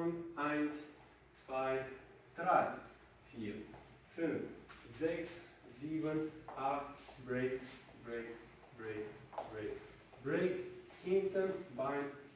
und 1, 2, 3, 4, 5, 6, 7, 8, Break, Break, Break, Break, Break, hinten, Bein,